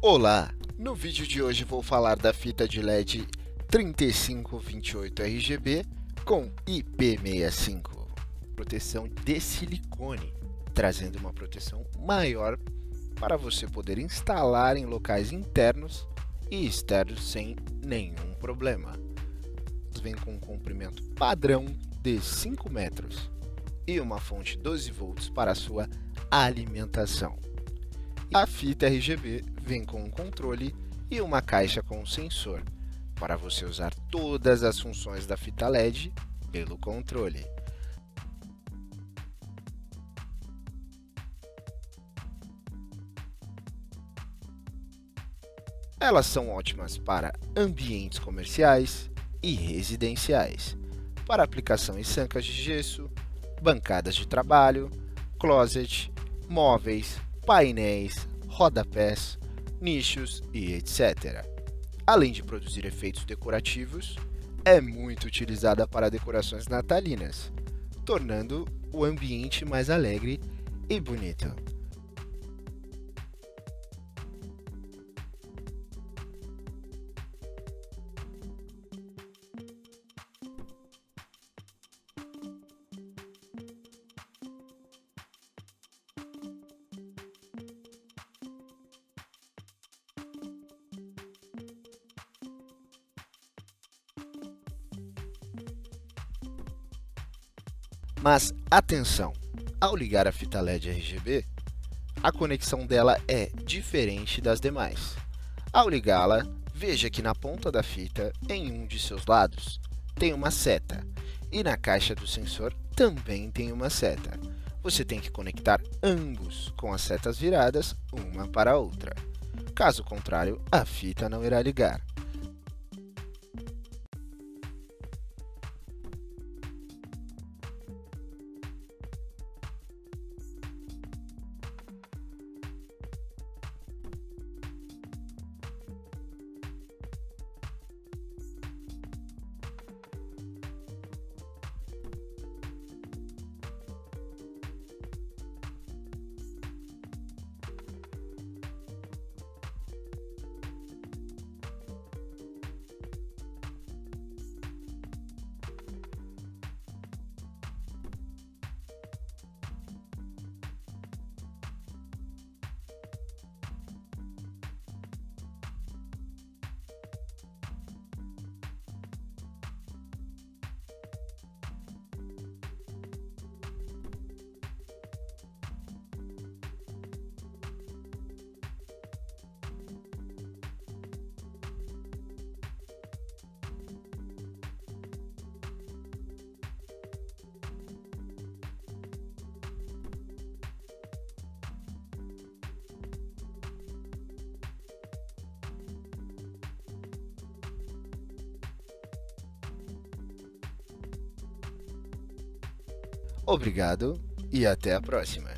Olá! No vídeo de hoje vou falar da fita de LED 3528RGB com IP65, proteção de silicone, trazendo uma proteção maior para você poder instalar em locais internos e externos sem nenhum problema. Vem com um comprimento padrão de 5 metros e uma fonte 12 volts para a sua alimentação. A fita RGB vem com um controle e uma caixa com um sensor, para você usar todas as funções da fita LED pelo controle. Elas são ótimas para ambientes comerciais e residenciais, para aplicação em sancas de gesso, bancadas de trabalho, closet, móveis, painéis, rodapés, nichos e etc. Além de produzir efeitos decorativos, é muito utilizada para decorações natalinas, tornando o ambiente mais alegre e bonito. Mas atenção, ao ligar a fita LED RGB, a conexão dela é diferente das demais. Ao ligá-la, veja que na ponta da fita, em um de seus lados, tem uma seta, e na caixa do sensor também tem uma seta. Você tem que conectar ambos com as setas viradas uma para a outra. Caso contrário, a fita não irá ligar. Obrigado e até a próxima!